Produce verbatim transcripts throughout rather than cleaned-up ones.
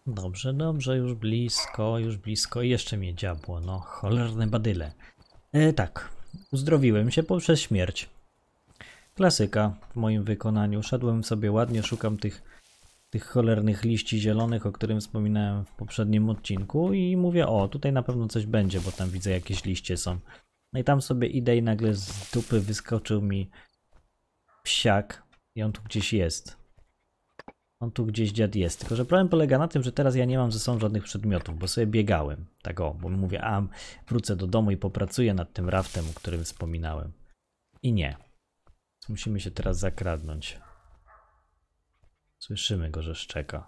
Dobrze, dobrze, już blisko, już blisko i jeszcze mnie dziabło, no cholerne badyle. E, tak, uzdrowiłem się poprzez śmierć. Klasyka w moim wykonaniu. Szedłem sobie ładnie, szukam tych, tych cholernych liści zielonych, o którym wspominałem w poprzednim odcinku i mówię, o, tutaj na pewno coś będzie, bo tam widzę jakieś liście są. No i tam sobie idę i nagle z dupy wyskoczył mi psiak i on tu gdzieś jest. On tu gdzieś dziad jest, tylko że problem polega na tym, że teraz ja nie mam ze sobą żadnych przedmiotów, bo sobie biegałem, tak o, bo mówię, a wrócę do domu i popracuję nad tym raftem, o którym wspominałem. I nie. Musimy się teraz zakradnąć. Słyszymy go, że szczeka.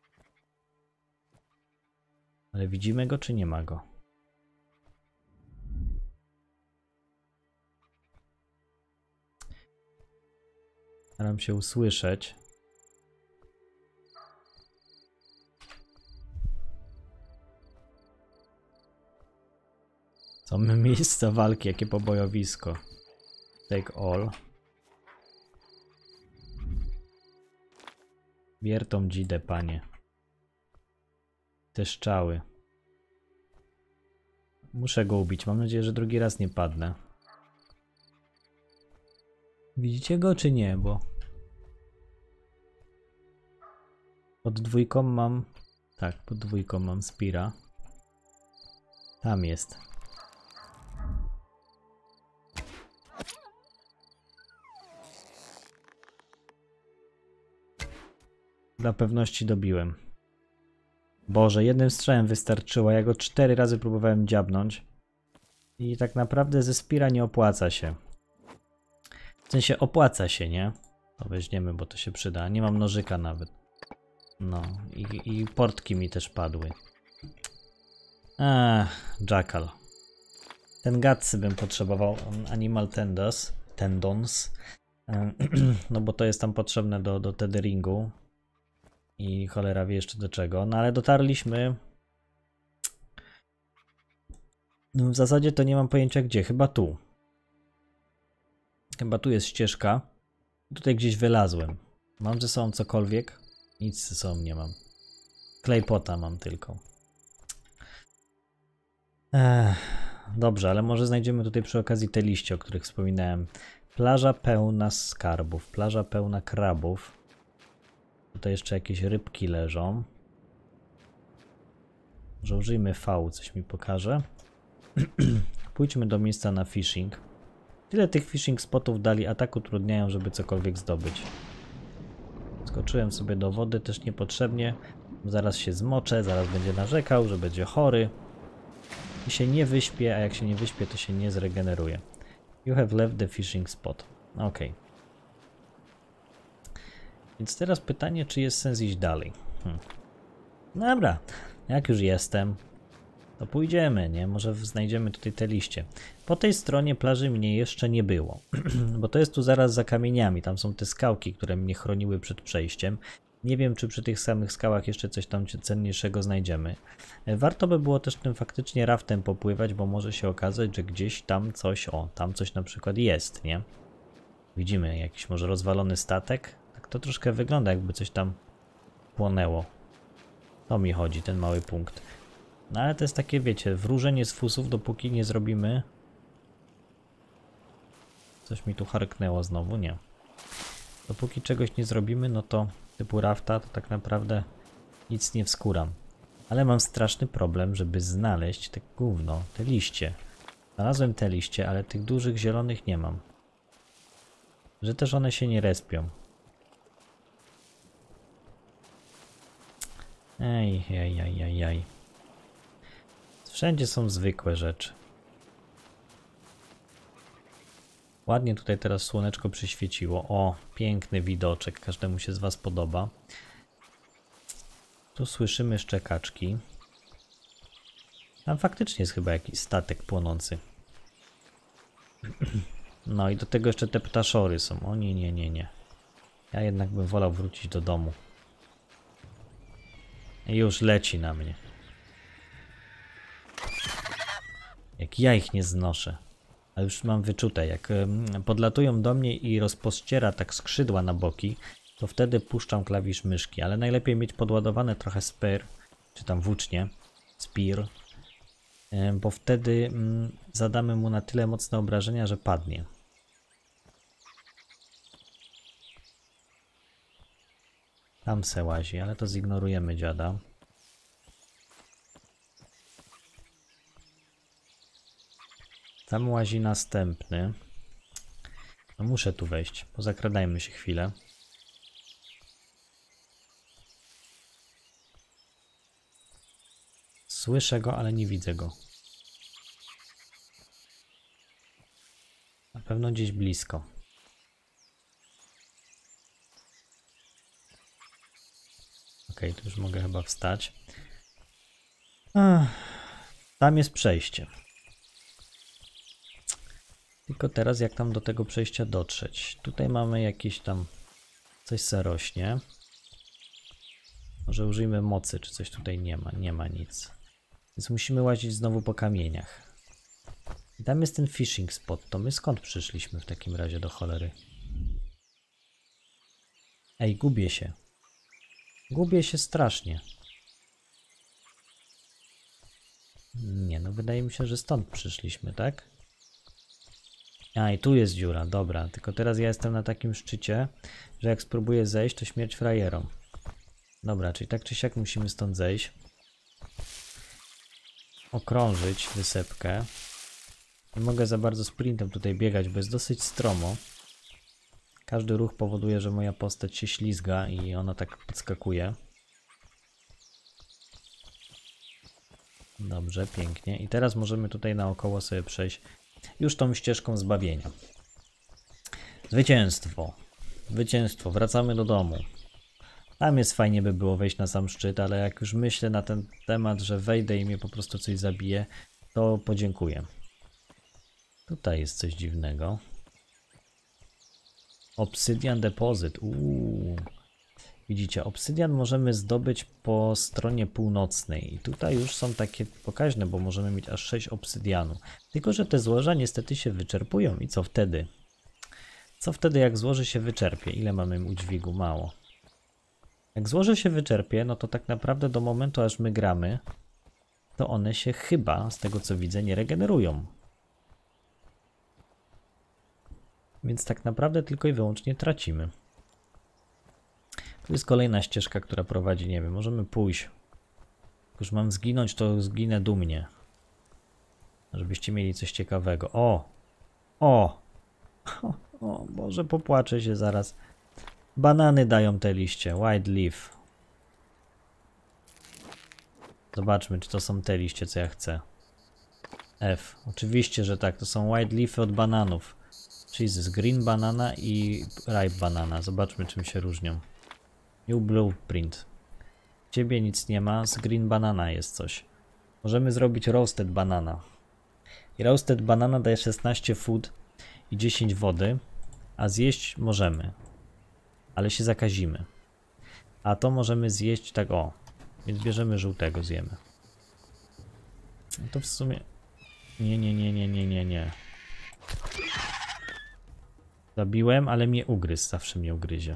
Ale widzimy go, czy nie ma go? Staram się usłyszeć. Są miejsca walki, jakie pobojowisko. Take all. Biertą dzidę, panie. Te szczały. Muszę go ubić. Mam nadzieję, że drugi raz nie padnę. Widzicie go, czy nie? Bo pod dwójką mam... Tak, pod dwójką mam Spira. Tam jest. Dla pewności dobiłem. Boże, jednym strzałem wystarczyło. Ja go cztery razy próbowałem dziabnąć. I tak naprawdę ze Spira nie opłaca się. W sensie opłaca się, nie? To weźmiemy, bo to się przyda. Nie mam nożyka nawet. No, i, i portki mi też padły. Ach, Jackal. Ten gatsy bym potrzebował. Animal tendons. Tendons. No bo to jest tam potrzebne do, do tetheringu. I cholera wie jeszcze do czego. No ale dotarliśmy. No w zasadzie to nie mam pojęcia gdzie. Chyba tu. Chyba tu jest ścieżka. Tutaj gdzieś wylazłem. Mam ze sobą cokolwiek? Nic ze sobą nie mam. Klejpota mam tylko. Ech, dobrze, ale może znajdziemy tutaj przy okazji te liście, o których wspominałem. Plaża pełna skarbów. Plaża pełna krabów. Tutaj jeszcze jakieś rybki leżą. Może użyjmy V, coś mi pokaże. Pójdźmy do miejsca na fishing. Tyle tych fishing spotów dali, a tak utrudniają, żeby cokolwiek zdobyć. Skoczyłem sobie do wody, też niepotrzebnie. Zaraz się zmoczę, zaraz będzie narzekał, że będzie chory. I się nie wyśpię, a jak się nie wyśpię, to się nie zregeneruje. You have left the fishing spot. Ok. Więc teraz pytanie, czy jest sens iść dalej. Hmm. Dobra, jak już jestem, to pójdziemy, nie? Może znajdziemy tutaj te liście. Po tej stronie plaży mnie jeszcze nie było, bo to jest tu zaraz za kamieniami. Tam są te skałki, które mnie chroniły przed przejściem. Nie wiem, czy przy tych samych skałach jeszcze coś tam cenniejszego znajdziemy. Warto by było też tym faktycznie raftem popływać, bo może się okazać, że gdzieś tam coś, o, tam coś na przykład jest, nie? Widzimy jakiś może rozwalony statek. Tak to troszkę wygląda, jakby coś tam płonęło. To mi chodzi, ten mały punkt. No ale to jest takie, wiecie, wróżenie z fusów, dopóki nie zrobimy... Coś mi tu harknęło znowu, nie. Dopóki czegoś nie zrobimy, no to typu rafta, to tak naprawdę nic nie wskuram. Ale mam straszny problem, żeby znaleźć te gówno, te liście. Znalazłem te liście, ale tych dużych zielonych nie mam. Że też one się nie respią. Ej, ej, ej, ej, ej. Wszędzie są zwykłe rzeczy. Ładnie tutaj teraz słoneczko przyświeciło. O, piękny widoczek. Każdemu się z was podoba. Tu słyszymy szczekaczki. Tam faktycznie jest chyba jakiś statek płonący. No i do tego jeszcze te ptaszory są. O nie, nie, nie, nie. Ja jednak bym wolał wrócić do domu. I już leci na mnie. Jak ja ich nie znoszę. Ale już mam wyczute, jak podlatują do mnie i rozpościera tak skrzydła na boki, to wtedy puszczam klawisz myszki, ale najlepiej mieć podładowane trochę spare, czy tam włócznie, spear, bo wtedy mm, zadamy mu na tyle mocne obrażenia, że padnie. Tam se łazi, ale to zignorujemy dziada. Tam łazi następny. No muszę tu wejść, pozakradajmy się chwilę. Słyszę go, ale nie widzę go. Na pewno gdzieś blisko. Ok, tu już mogę chyba wstać. Ach, tam jest przejście. Tylko teraz jak tam do tego przejścia dotrzeć? Tutaj mamy jakieś tam coś se rośnie. Może użyjmy mocy, czy coś tutaj nie ma. Nie ma nic. Więc musimy łazić znowu po kamieniach. I tam jest ten fishing spot. To my skąd przyszliśmy w takim razie do cholery? Ej, gubię się. Gubię się strasznie. Nie, no wydaje mi się, że stąd przyszliśmy, tak? A, i tu jest dziura, dobra. Tylko teraz ja jestem na takim szczycie, że jak spróbuję zejść, to śmierć frajerom. Dobra, czyli tak czy siak musimy stąd zejść. Okrążyć wysepkę. Nie mogę za bardzo sprintem tutaj biegać, bo jest dosyć stromo. Każdy ruch powoduje, że moja postać się ślizga i ona tak podskakuje. Dobrze, pięknie. I teraz możemy tutaj naokoło sobie przejść już tą ścieżką zbawienia. Zwycięstwo. Zwycięstwo. Wracamy do domu. Tam jest fajnie by było wejść na sam szczyt, ale jak już myślę na ten temat, że wejdę i mnie po prostu coś zabije, to podziękuję. Tutaj jest coś dziwnego. Obsydian depozyt. Uuu. Widzicie, obsydian możemy zdobyć po stronie północnej. I tutaj już są takie pokaźne, bo możemy mieć aż sześć obsydianu. Tylko że te złoża niestety się wyczerpują. I co wtedy? Co wtedy, jak złoże się wyczerpie? Ile mamy udźwigu? Mało. Jak złoże się wyczerpie, no to tak naprawdę do momentu, aż my gramy, to one się chyba, z tego co widzę, nie regenerują. Więc tak naprawdę tylko i wyłącznie tracimy. Tu jest kolejna ścieżka, która prowadzi, nie wiem, możemy pójść. Jak już mam zginąć, to zginę dumnie. Żebyście mieli coś ciekawego. O! O! O, o Boże, popłaczę się zaraz. Banany dają te liście. White leaf. Zobaczmy, czy to są te liście, co ja chcę. F. Oczywiście, że tak. To są white leafy od bananów. Jesus, green banana i ripe banana. Zobaczmy, czym się różnią. New blueprint. Ciebie nic nie ma. Z green banana jest coś. Możemy zrobić roasted banana. I roasted banana daje szesnaście food i dziesięć wody. A zjeść możemy. Ale się zakazimy. A to możemy zjeść tak o. Więc bierzemy żółtego, zjemy. No to w sumie... Nie, nie, nie, nie, nie, nie, nie. Zabiłem, ale mnie ugryzł. Zawsze mnie ugryzie.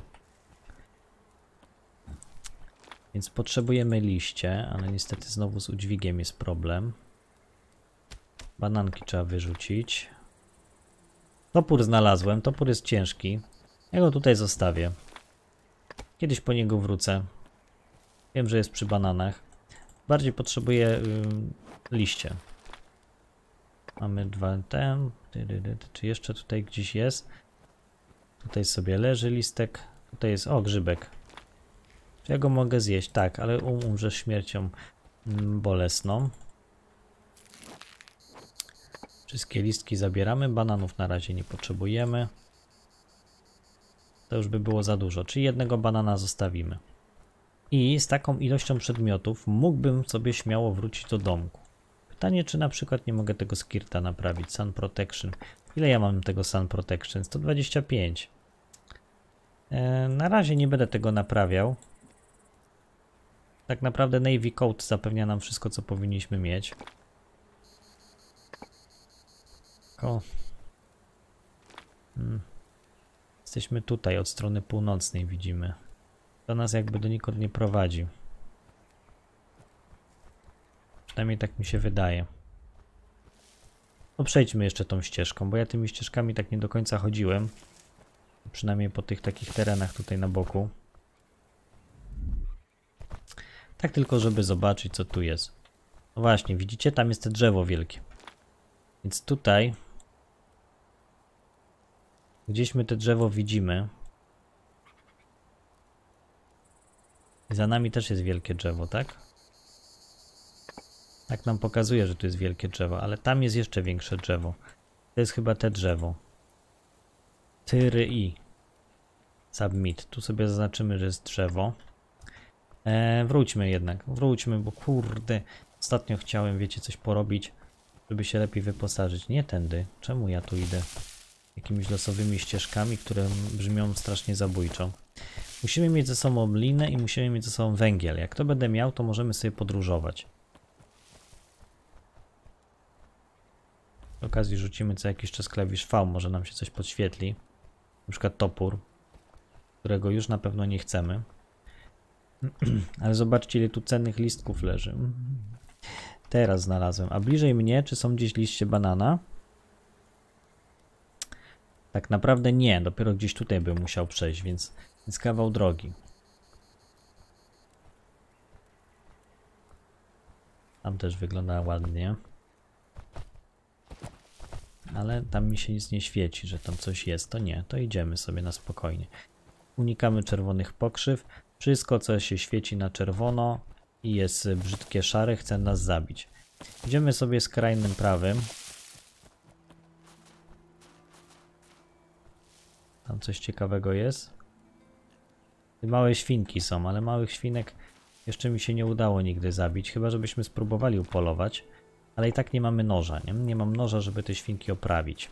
Więc potrzebujemy liście, ale niestety znowu z udźwigiem jest problem. Bananki trzeba wyrzucić. Topór znalazłem. Topór jest ciężki. Ja go tutaj zostawię. Kiedyś po niego wrócę. Wiem, że jest przy bananach. Bardziej potrzebuję yy, liście. Mamy dwa ten. Czy jeszcze tutaj gdzieś jest? Tutaj sobie leży listek. Tutaj jest, o, grzybek. Czy ja go mogę zjeść? Tak, ale um, umrze śmiercią mm, bolesną. Wszystkie listki zabieramy. Bananów na razie nie potrzebujemy. To już by było za dużo. Czyli jednego banana zostawimy. I z taką ilością przedmiotów mógłbym sobie śmiało wrócić do domku. Pytanie, czy na przykład nie mogę tego skirta naprawić. Sun Protection. Ile ja mam tego Sun Protection? sto dwadzieścia pięć. Eee, na razie nie będę tego naprawiał. Tak naprawdę Navy Coat zapewnia nam wszystko, co powinniśmy mieć. O. Hmm. Jesteśmy tutaj, od strony północnej widzimy. To nas jakby donikąd nie prowadzi. Przynajmniej tak mi się wydaje. No przejdźmy jeszcze tą ścieżką, bo ja tymi ścieżkami tak nie do końca chodziłem. Przynajmniej po tych takich terenach tutaj na boku. Tak tylko, żeby zobaczyć, co tu jest. No właśnie, widzicie? Tam jest to drzewo wielkie. Więc tutaj gdzieś my te drzewo widzimy. I za nami też jest wielkie drzewo, tak? Tak nam pokazuje, że tu jest wielkie drzewo, ale tam jest jeszcze większe drzewo. To jest chyba te drzewo. Tyry i Submit. Tu sobie zaznaczymy, że jest drzewo. Eee, wróćmy jednak. Wróćmy, bo kurde. Ostatnio chciałem, wiecie, coś porobić, żeby się lepiej wyposażyć. Nie tędy. Czemu ja tu idę? Jakimiś losowymi ścieżkami, które brzmią strasznie zabójczo. Musimy mieć ze sobą linę i musimy mieć ze sobą węgiel. Jak to będę miał, to możemy sobie podróżować. Przy okazji rzucimy co jakiś czas klawisz V, może nam się coś podświetli. Na przykład topór, którego już na pewno nie chcemy. Ale zobaczcie, ile tu cennych listków leży. Teraz znalazłem. A bliżej mnie, czy są gdzieś liście banana? Tak naprawdę nie. Dopiero gdzieś tutaj bym musiał przejść, więc, więc kawał drogi. Tam też wygląda ładnie. Ale tam mi się nic nie świeci, że tam coś jest. To nie, to idziemy sobie na spokojnie. Unikamy czerwonych pokrzyw. Wszystko, co się świeci na czerwono i jest brzydkie szare, chce nas zabić. Idziemy sobie skrajnym prawym. Tam coś ciekawego jest. Małe świnki są, ale małych świnek jeszcze mi się nie udało nigdy zabić. Chyba żebyśmy spróbowali upolować. Ale i tak nie mamy noża, nie? Nie mam noża, żeby te świnki oprawić.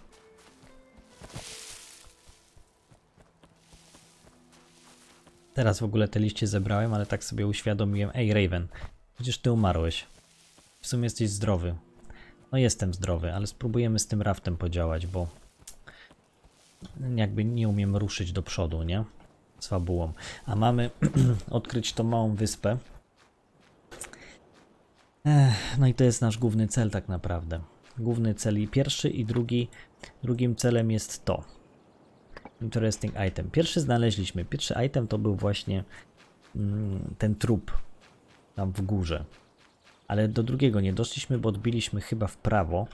Teraz w ogóle te liście zebrałem, ale tak sobie uświadomiłem. Ej, Raven, przecież ty umarłeś. W sumie jesteś zdrowy. No jestem zdrowy, ale spróbujemy z tym raftem podziałać, bo jakby nie umiem ruszyć do przodu, nie? Z fabułą. A mamy odkryć tą małą wyspę. Ech, no i to jest nasz główny cel tak naprawdę. Główny cel i pierwszy i drugi. Drugim celem jest to. Interesting item. Pierwszy znaleźliśmy. Pierwszy item to był właśnie mm, ten trup tam w górze. Ale do drugiego nie doszliśmy, bo odbiliśmy chyba w prawo.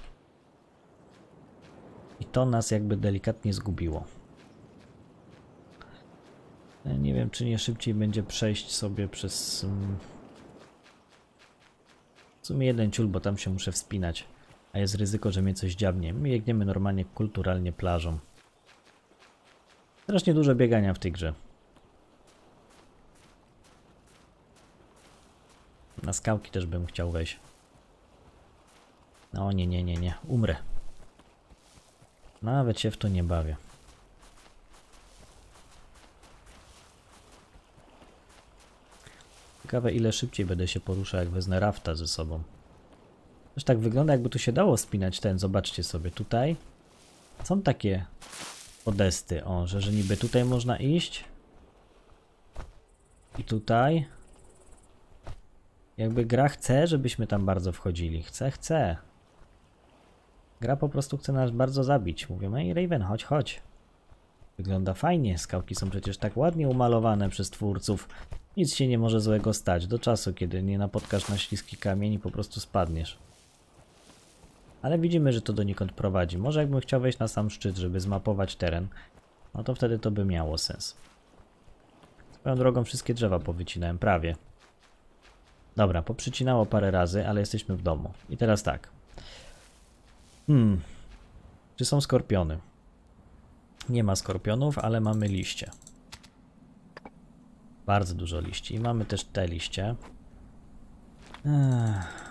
I to nas jakby delikatnie zgubiło. Nie wiem, czy nie szybciej będzie przejść sobie przez... Mm, w sumie jeden ciul, bo tam się muszę wspinać. A jest ryzyko, że mnie coś dziabnie. My biegniemy normalnie, kulturalnie plażą. Strasznie dużo biegania w tej grze. Na skałki też bym chciał wejść. No nie, nie, nie, nie. Umrę. Nawet się w to nie bawię. Ciekawe, ile szybciej będę się poruszał, jak wezmę rafta ze sobą. Też tak wygląda, jakby tu się dało spinać ten. Zobaczcie sobie tutaj. Są takie podesty. O, że, że niby tutaj można iść. I tutaj. Jakby gra chce, żebyśmy tam bardzo wchodzili. Chce, chce. Gra po prostu chce nas bardzo zabić. Mówią, ej Raven, chodź, chodź. Wygląda fajnie. Skałki są przecież tak ładnie umalowane przez twórców. Nic się nie może złego stać. Do czasu, kiedy nie napotkasz na śliski kamień i po prostu spadniesz. Ale widzimy, że to donikąd prowadzi. Może jakbym chciał wejść na sam szczyt, żeby zmapować teren, no to wtedy to by miało sens. Swoją drogą wszystkie drzewa powycinałem, prawie. Dobra, poprzycinało parę razy, ale jesteśmy w domu. I teraz tak. Hmm. Czy są skorpiony? Nie ma skorpionów, ale mamy liście. Bardzo dużo liści. I mamy też te liście. Ech.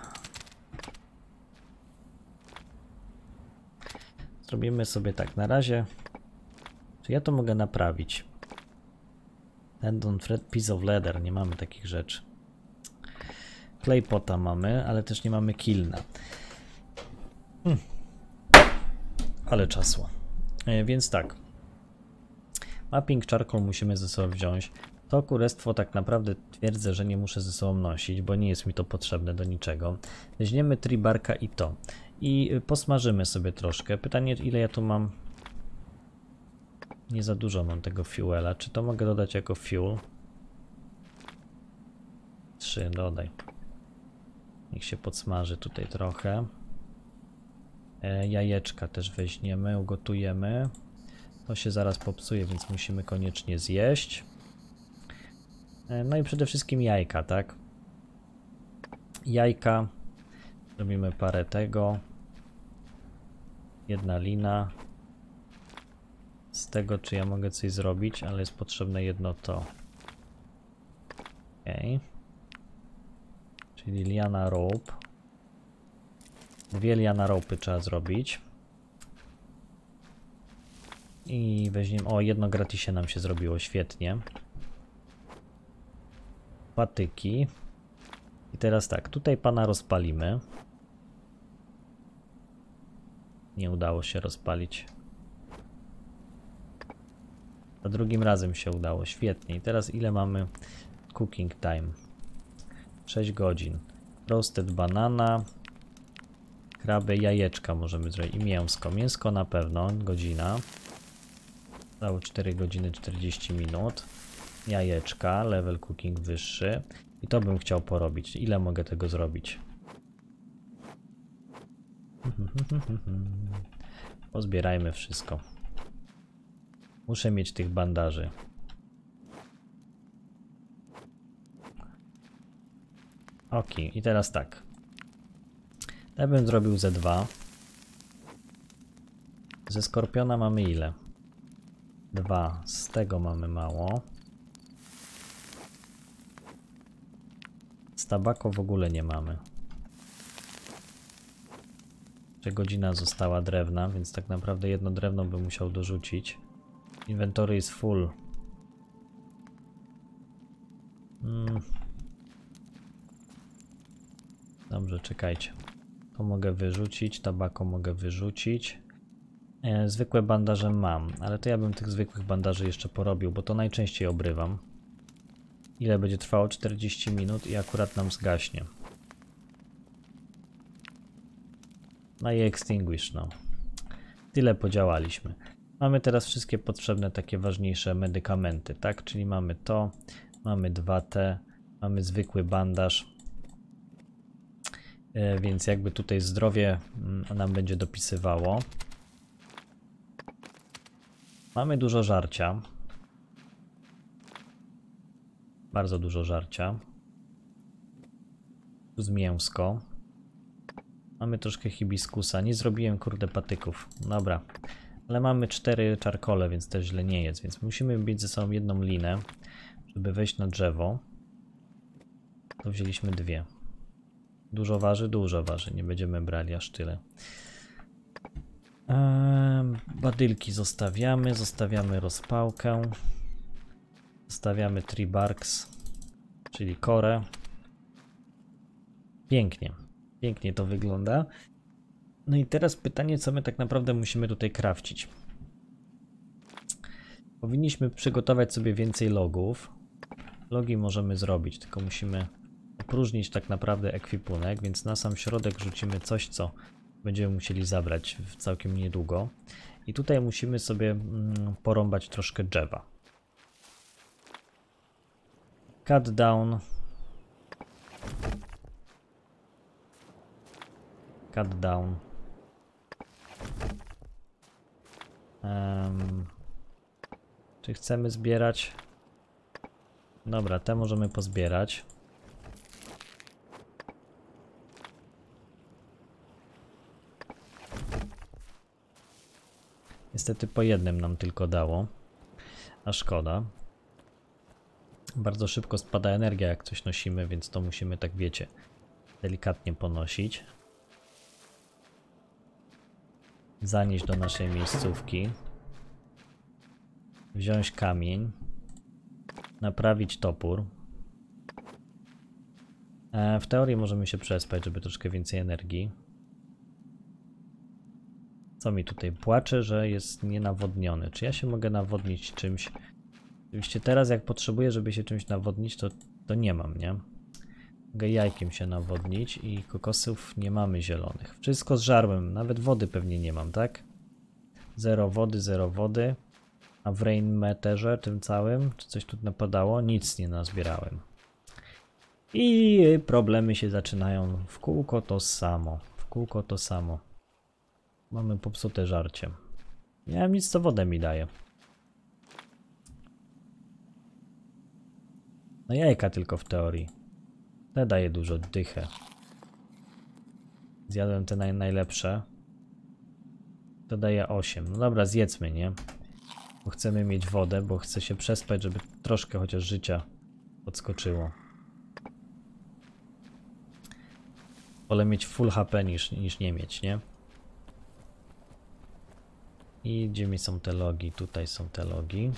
Zrobimy sobie tak na razie. Czy ja to mogę naprawić? Tendon thread, piece of leather. Nie mamy takich rzeczy. Clay pota mamy, ale też nie mamy kilna. Hmm. Ale czasło. E, więc tak. Mapping charcoal musimy ze sobą wziąć. To kurestwo tak naprawdę twierdzę, że nie muszę ze sobą nosić, bo nie jest mi to potrzebne do niczego. Weźmiemy tribarka i to. I posmażymy sobie troszkę. Pytanie, ile ja tu mam? Nie za dużo mam tego fuela. Czy to mogę dodać jako fuel? trzy, dodaj. Niech się podsmaży tutaj trochę. E, jajeczka też weźmiemy, ugotujemy. To się zaraz popsuje, więc musimy koniecznie zjeść. E, no i przede wszystkim jajka, tak? Jajka. Robimy parę tego. Jedna lina. Z tego, czy ja mogę coś zrobić, ale jest potrzebne jedno to. Okej. Czyli liana rope. Dwie liana rope trzeba zrobić. I weźmiemy... O, jedno gratisie nam się zrobiło, świetnie. Patyki. I teraz tak, tutaj pana rozpalimy. Nie udało się rozpalić. Za drugim razem się udało, świetnie. I teraz ile mamy cooking time? sześć godzin. Roasted banana. Kraby, jajeczka możemy zrobić i mięsko. Mięsko na pewno, godzina. Dało cztery godziny czterdzieści minut. Jajeczka, level cooking wyższy. I to bym chciał porobić. Ile mogę tego zrobić? Pozbierajmy wszystko. Muszę mieć tych bandaży. Ok, i teraz tak. Ja bym zrobił ze dwa. Ze skorpiona mamy ile? dwa. Z tego mamy mało. Z tabako w ogóle nie mamy. Jeszcze godzina została drewna, więc tak naprawdę jedno drewno bym musiał dorzucić. Inventory jest full. Hmm. Dobrze, czekajcie. To mogę wyrzucić, tabako mogę wyrzucić. E, zwykłe bandaże mam, ale to ja bym tych zwykłych bandaży jeszcze porobił, bo to najczęściej obrywam. Ile będzie trwało? czterdzieści minut i akurat nam zgaśnie. No i extinguish, no. Tyle podziałaliśmy. Mamy teraz wszystkie potrzebne takie ważniejsze medykamenty, tak? Czyli mamy to, mamy dwa T, mamy zwykły bandaż. E, więc jakby tutaj zdrowie nam będzie dopisywało. Mamy dużo żarcia. Bardzo dużo żarcia. Tu z mięsko. Mamy troszkę hibiskusa. Nie zrobiłem kurde patyków. Dobra. Ale mamy cztery czarkole, więc też źle nie jest. Więc musimy mieć ze sobą jedną linę, żeby wejść na drzewo. To wzięliśmy dwie. Dużo waży? Dużo waży. Nie będziemy brali aż tyle. Eee, badylki zostawiamy. Zostawiamy rozpałkę. Zostawiamy tree barks, czyli korę. Pięknie. Pięknie to wygląda. No i teraz pytanie, co my tak naprawdę musimy tutaj crafcić. Powinniśmy przygotować sobie więcej logów. Logi możemy zrobić, tylko musimy opróżnić tak naprawdę ekwipunek, więc na sam środek rzucimy coś, co będziemy musieli zabrać w całkiem niedługo. I tutaj musimy sobie mm, porąbać troszkę drzewa. Cut down. Cut down. Um, czy chcemy zbierać? Dobra, te możemy pozbierać. Niestety po jednym nam tylko dało. A szkoda. Bardzo szybko spada energia, jak coś nosimy, więc to musimy, tak wiecie, delikatnie ponosić. Zanieść do naszej miejscówki. Wziąć kamień. Naprawić topór. E, w teorii możemy się przespać, żeby troszkę więcej energii. Co mi tutaj płacze, że jest nienawodniony. Czy ja się mogę nawodnić czymś Oczywiście teraz jak potrzebuję, żeby się czymś nawodnić, to, to nie mam, nie? Mogę jajkiem się nawodnić i kokosów nie mamy zielonych. Wszystko zżarłem, nawet wody pewnie nie mam, tak? Zero wody, zero wody. A w Rainmetterze tym całym, czy coś tu napadało? Nic nie nazbierałem. I problemy się zaczynają. W kółko to samo. W kółko to samo. Mamy popsute żarcie. Nie mam nic, co wodę mi daje. No jajka tylko w teorii. Te daje dużo dychę. Zjadłem te naj najlepsze. To daje osiem. No dobra, zjedzmy, nie? Bo chcemy mieć wodę, bo chcę się przespać, żeby troszkę chociaż życia podskoczyło. Wolę mieć full H P niż, niż nie mieć, nie? I gdzie mi są te logi? Tutaj są te logi.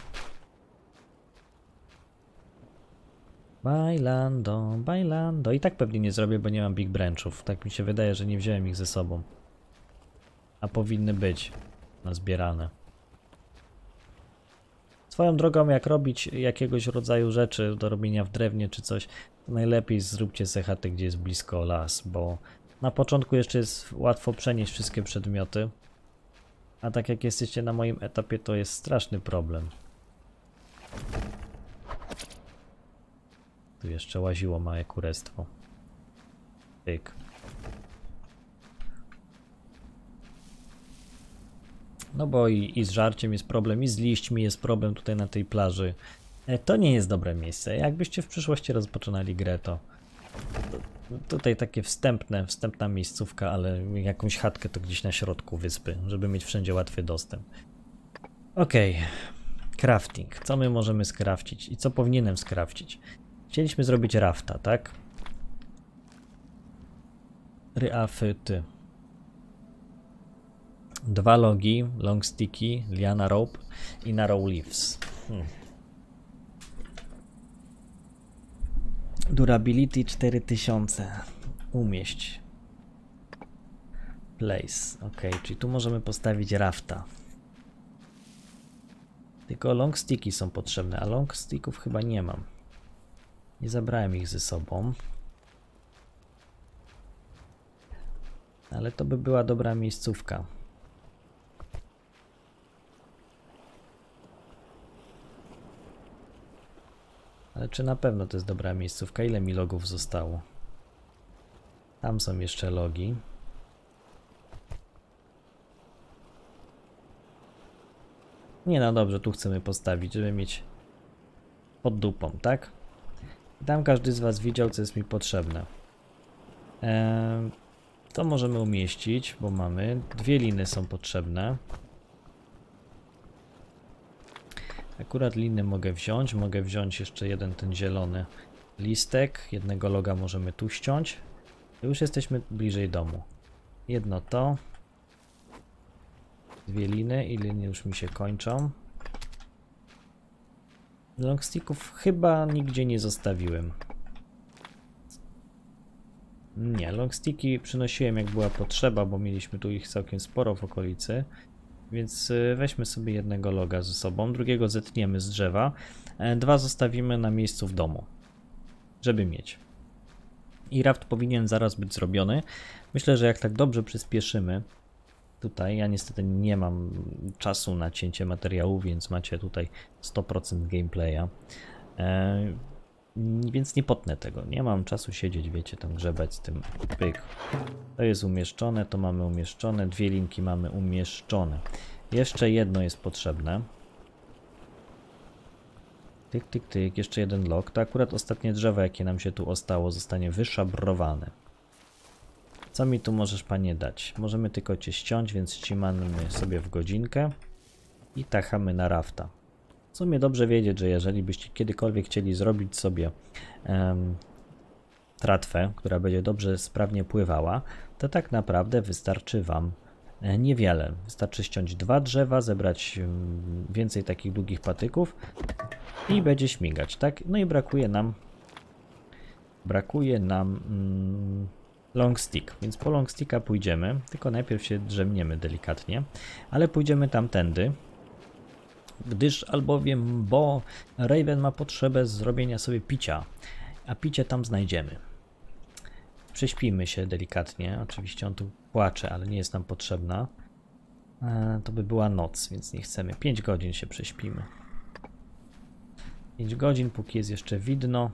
Bailando, bailando. I tak pewnie nie zrobię, bo nie mam big branchów. Tak mi się wydaje, że nie wziąłem ich ze sobą. A powinny być nazbierane. Swoją drogą, jak robić jakiegoś rodzaju rzeczy do robienia w drewnie czy coś, to najlepiej zróbcie se chatę, gdzie jest blisko las, bo na początku jeszcze jest łatwo przenieść wszystkie przedmioty, a tak jak jesteście na moim etapie, to jest straszny problem. Tu jeszcze łaziło małe kurestwo. Pyk. No bo i, i z żarciem jest problem, i z liśćmi jest problem tutaj na tej plaży. E, to nie jest dobre miejsce. Jakbyście w przyszłości rozpoczynali grę, to, to tutaj takie wstępne, wstępna miejscówka, ale jakąś chatkę to gdzieś na środku wyspy, żeby mieć wszędzie łatwy dostęp. Okej. Okay. Crafting. Co my możemy skrafcić i co powinienem skrafcić? Chcieliśmy zrobić rafta, tak? Ryafyty. Dwa logi, long sticky, liana rope i narrow leaves. Hmm. Durability cztery tysiące. Umieść. Place. Ok, czyli tu możemy postawić rafta. Tylko long sticky są potrzebne, a long sticków chyba nie mam. Nie zabrałem ich ze sobą. Ale to by była dobra miejscówka. Ale czy na pewno to jest dobra miejscówka? Ile mi logów zostało? Tam są jeszcze logi. Nie, no dobrze, tu chcemy postawić, żeby mieć pod dupą, tak? I tam każdy z was widział, co jest mi potrzebne. Eee, to możemy umieścić, bo mamy. Dwie liny są potrzebne. Akurat liny mogę wziąć. Mogę wziąć jeszcze jeden ten zielony listek. Jednego loga możemy tu ściąć. Już jesteśmy bliżej domu. Jedno to. Dwie liny i liny już mi się kończą. Longsticków chyba nigdzie nie zostawiłem. Nie, longsticki przynosiłem jak była potrzeba, bo mieliśmy tu ich całkiem sporo w okolicy. Więc weźmy sobie jednego loga ze sobą, drugiego zetniemy z drzewa, dwa zostawimy na miejscu w domu, żeby mieć. I raft powinien zaraz być zrobiony. Myślę, że jak tak dobrze przyspieszymy, tutaj ja niestety nie mam czasu na cięcie materiału, więc macie tutaj sto procent gameplaya, e, więc nie potnę tego, nie mam czasu siedzieć, wiecie, tam grzebać z tym. Pyk. To jest umieszczone, to mamy umieszczone, dwie linki mamy umieszczone. Jeszcze jedno jest potrzebne. Tyk, tyk, tyk, jeszcze jeden log. To akurat ostatnie drzewo, jakie nam się tu ostało, zostanie wyszabrowane. Co mi tu możesz, panie, dać? Możemy tylko cię ściąć, więc ścimamy sobie w godzinkę i tachamy na rafta. W sumie dobrze wiedzieć, że jeżeli byście kiedykolwiek chcieli zrobić sobie um, tratwę, która będzie dobrze, sprawnie pływała, to tak naprawdę wystarczy wam niewiele. Wystarczy ściąć dwa drzewa, zebrać więcej takich długich patyków i będzie śmigać, tak? No i brakuje nam brakuje nam mm, long stick, więc po long sticka pójdziemy, tylko najpierw się drzemniemy delikatnie, ale pójdziemy tamtędy, Gdyż albowiem, bo Raven ma potrzebę zrobienia sobie picia, a picie tam znajdziemy. Prześpimy się delikatnie, oczywiście on tu płacze, ale nie jest nam potrzebna. E, to by była noc, więc nie chcemy. pięć godzin się prześpimy. pięć godzin, póki jest jeszcze widno.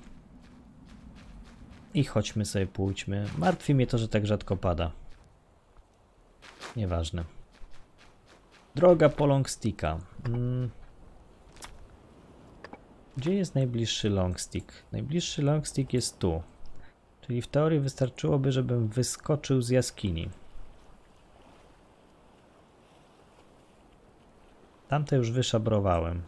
I chodźmy sobie, pójdźmy. Martwi mnie to, że tak rzadko pada. Nieważne. Droga po Longsticka. Hmm. Gdzie jest najbliższy Longstick? Najbliższy Longstick jest tu. Czyli w teorii wystarczyłoby, żebym wyskoczył z jaskini. Tamte już wyszabrowałem.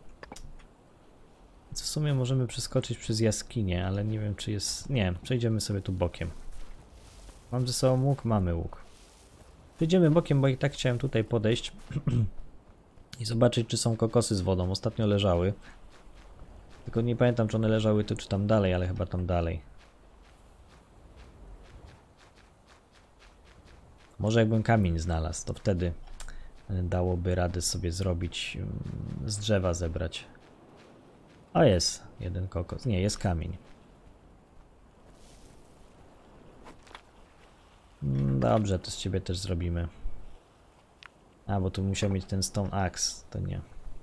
Więc w sumie możemy przeskoczyć przez jaskinię, ale nie wiem, czy jest... Nie, przejdziemy sobie tu bokiem. Mam ze sobą łuk? Mamy łuk. Przejdziemy bokiem, bo i tak chciałem tutaj podejść i zobaczyć, czy są kokosy z wodą. Ostatnio leżały. Tylko nie pamiętam, czy one leżały tu, czy tam dalej, ale chyba tam dalej. Może jakbym kamień znalazł, to wtedy dałoby radę sobie zrobić, z drzewa zebrać. O, jest jeden kokos. Nie, jest kamień. Dobrze, to z ciebie też zrobimy. A, bo tu musiał mieć ten stone axe, to nie.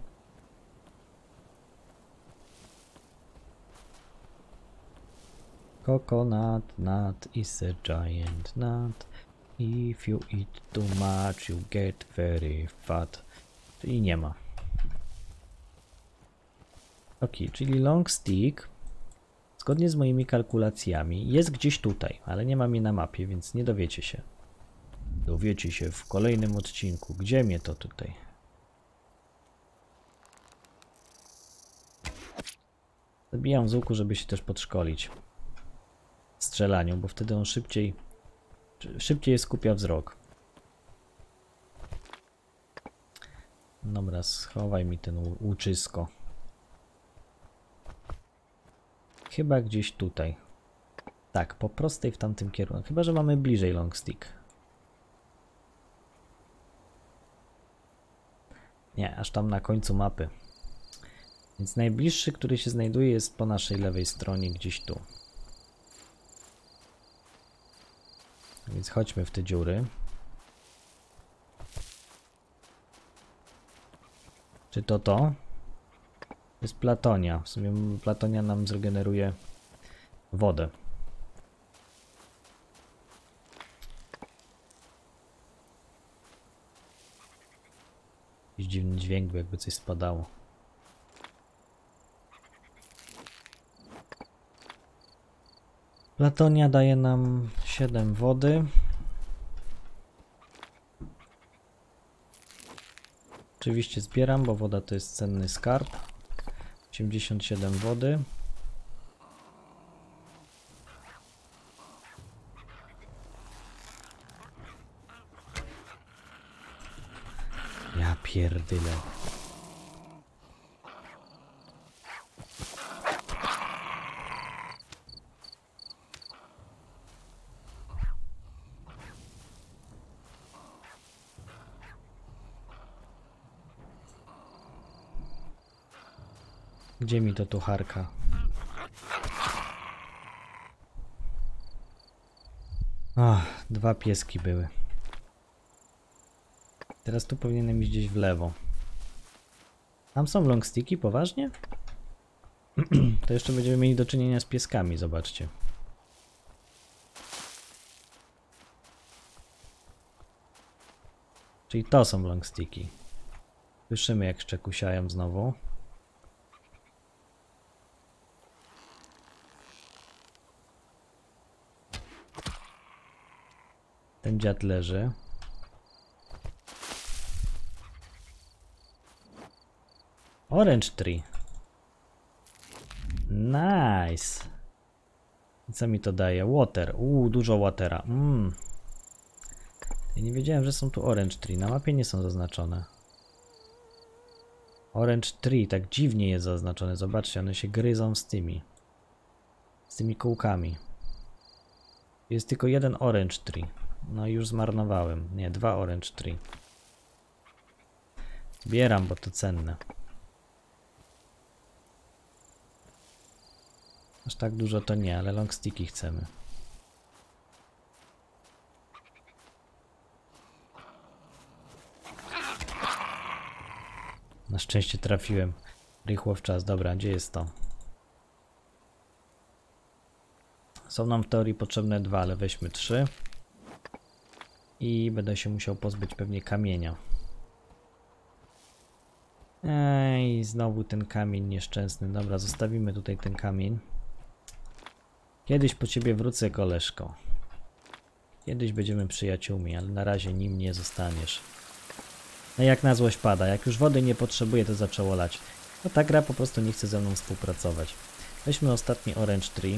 Coconut nut is a giant nut. If you eat too much, you get very fat. Czyli nie ma. Ok, czyli Longstick, zgodnie z moimi kalkulacjami, jest gdzieś tutaj, ale nie mam jej na mapie, więc nie dowiecie się. Dowiecie się w kolejnym odcinku. Gdzie mnie to tutaj? Zabijam z łuku, żeby się też podszkolić w strzelaniu, bo wtedy on szybciej szybciej skupia wzrok. Dobra, schowaj mi ten łuczysko. Chyba gdzieś tutaj. Tak, po prostej w tamtym kierunku. Chyba że mamy bliżej Longstick. Nie, aż tam na końcu mapy. Więc najbliższy, który się znajduje, jest po naszej lewej stronie, gdzieś tu. Więc chodźmy w te dziury. Czy to to? To jest platonia. W sumie platonia nam zregeneruje wodę. Jakiś dziwny dźwięk, jakby coś spadało. Platonia daje nam siedem wody. Oczywiście zbieram, bo woda to jest cenny skarb. osiemdziesiąt siedem wody. Ja pierdyle. Gdzie mi to tu harka? Ach, dwa pieski były. Teraz tu powinienem iść gdzieś w lewo. Tam są longsticki, poważnie? To jeszcze będziemy mieli do czynienia z pieskami, zobaczcie. Czyli to są longsticki. Słyszymy, jak szczekusiają znowu. Ten dziad leży. Orange tree. Nice. I co mi to daje? Water. Uuu, dużo watera. Mm. Ja nie wiedziałem, że są tu orange tree. Na mapie nie są zaznaczone. Orange tree, tak dziwnie jest zaznaczone. Zobaczcie, one się gryzą z tymi. Z tymi kółkami. Jest tylko jeden orange tree. No już zmarnowałem. Nie, dwa orange tree. Zbieram, bo to cenne. Aż tak dużo to nie, ale long sticky chcemy. Na szczęście trafiłem rychło w czas. Dobra, gdzie jest to? Są nam w teorii potrzebne dwa, ale weźmy trzy. I będę się musiał pozbyć pewnie kamienia. Ej, znowu ten kamień nieszczęsny. Dobra, zostawimy tutaj ten kamień. Kiedyś po ciebie wrócę, koleżko. Kiedyś będziemy przyjaciółmi, ale na razie nim nie zostaniesz. No jak na złość pada. Jak już wody nie potrzebuje, to zaczęło lać. No ta gra po prostu nie chce ze mną współpracować. Weźmy ostatni orange tree.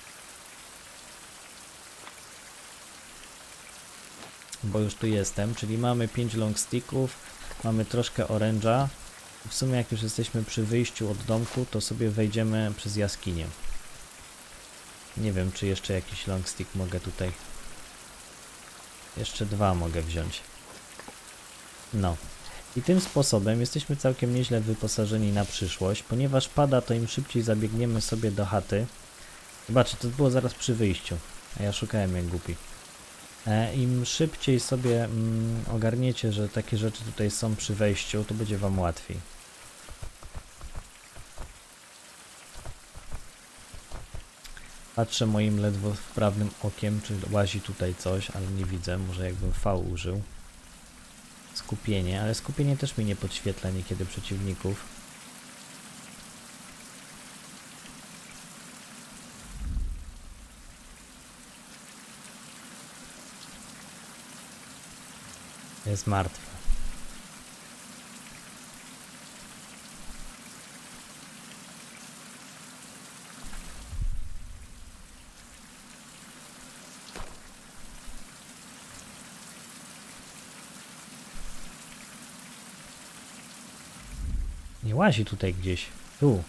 Bo już tu jestem, czyli mamy pięć long sticków, mamy troszkę oręża. W sumie jak już jesteśmy przy wyjściu od domku, to sobie wejdziemy przez jaskinię. Nie wiem, czy jeszcze jakiś long stick mogę tutaj. Jeszcze dwa mogę wziąć. No. I tym sposobem jesteśmy całkiem nieźle wyposażeni na przyszłość. Ponieważ pada, to im szybciej zabiegniemy sobie do chaty. Zobaczcie, to było zaraz przy wyjściu. A ja szukałem jak głupi. E, Im szybciej sobie mm, ogarniecie, że takie rzeczy tutaj są przy wejściu, to będzie wam łatwiej. Patrzę moim ledwo wprawnym okiem, czy łazi tutaj coś, ale nie widzę. Może jakbym V użył. Skupienie, ale skupienie też mi nie podświetla niekiedy przeciwników. Jest martwy. Nie łazi tutaj gdzieś. Tu.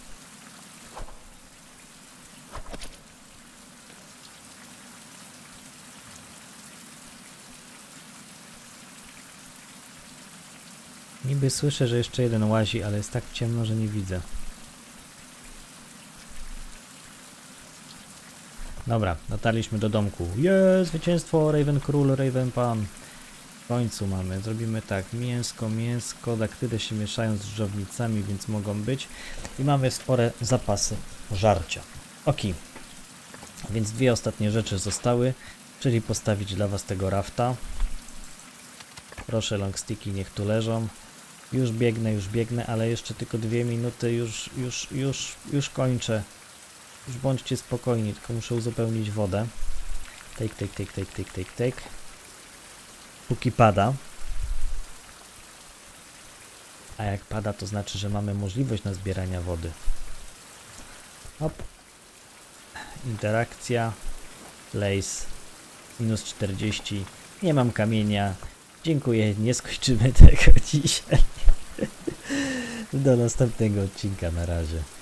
Niby słyszę, że jeszcze jeden łazi, ale jest tak ciemno, że nie widzę. Dobra, dotarliśmy do domku. Jest zwycięstwo, Raven Król, Raven Pan. W końcu mamy. Zrobimy tak. Mięsko, mięsko, daktyly się mieszają z drżownicami, więc mogą być. I mamy spore zapasy żarcia. Ok. Więc dwie ostatnie rzeczy zostały, czyli postawić dla was tego rafta. Proszę, longsticki niech tu leżą. Już biegnę, już biegnę, ale jeszcze tylko dwie minuty, już, już, już, już kończę. Już bądźcie spokojni, tylko muszę uzupełnić wodę. Take, take, take, take, take, take, take. Póki pada. A jak pada, to znaczy, że mamy możliwość na zbierania wody. Hop. Interakcja. Place. Minus czterdzieści. Nie mam kamienia. Dziękuję, nie skończymy tego dzisiaj. Do następnego odcinka, na razie.